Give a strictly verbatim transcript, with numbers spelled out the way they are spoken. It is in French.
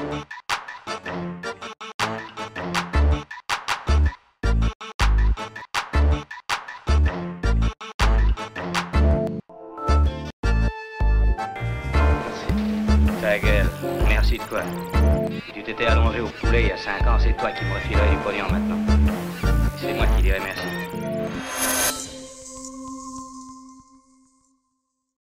Ta gueule, merci de quoi? Si tu t'étais allongé au poulet il y a cinq ans, c'est toi qui me refilerais du pognon maintenant. C'est moi qui dirais merci.